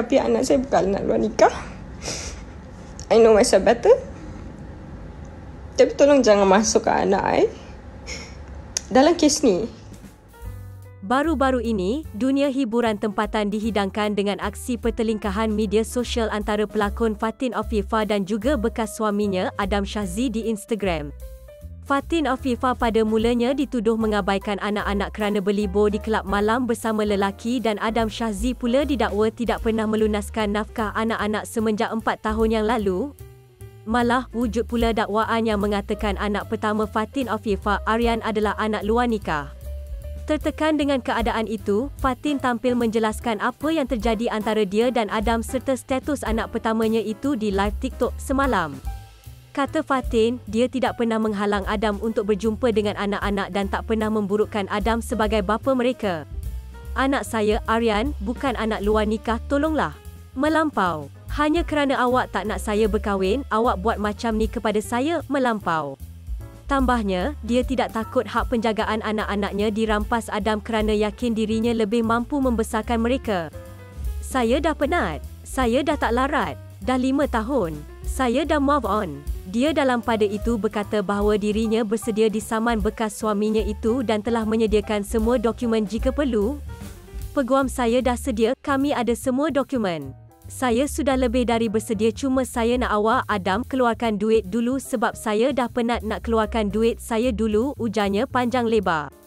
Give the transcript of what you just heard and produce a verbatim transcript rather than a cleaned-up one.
Tapi anak saya bukan anak luar nikah. I know myself better. Tapi tolong jangan masukkan anak I dalam kes ni. Baru-baru ini, dunia hiburan tempatan dihidangkan dengan aksi pertelingkahan media sosial antara pelakon Fatin Afifah dan juga bekas suaminya Adam Shazzi di Instagram. Fatin Afifah pada mulanya dituduh mengabaikan anak-anak kerana berlibur di kelab malam bersama lelaki dan Adam Shazzi pula didakwa tidak pernah melunaskan nafkah anak-anak semenjak empat tahun yang lalu. Malah, wujud pula dakwaan yang mengatakan anak pertama Fatin Afifah, Aryan, adalah anak luar nikah. Tertekan dengan keadaan itu, Fatin tampil menjelaskan apa yang terjadi antara dia dan Adam serta status anak pertamanya itu di live TikTok semalam. Kata Fatin, dia tidak pernah menghalang Adam untuk berjumpa dengan anak-anak dan tak pernah memburukkan Adam sebagai bapa mereka. Anak saya, Aryan, bukan anak luar nikah, tolonglah. Melampau. Hanya kerana awak tak nak saya berkahwin, awak buat macam ni kepada saya, melampau. Tambahnya, dia tidak takut hak penjagaan anak-anaknya dirampas Adam kerana yakin dirinya lebih mampu membesarkan mereka. Saya dah penat. Saya dah tak larat. Dah lima tahun. Saya dah move on. Dia dalam pada itu berkata bahawa dirinya bersedia disaman bekas suaminya itu dan telah menyediakan semua dokumen jika perlu. Peguam saya dah sedia, kami ada semua dokumen. Saya sudah lebih dari bersedia, cuma saya nak awak, Adam, keluarkan duit dulu sebab saya dah penat nak keluarkan duit saya dulu, ujarnya panjang lebar.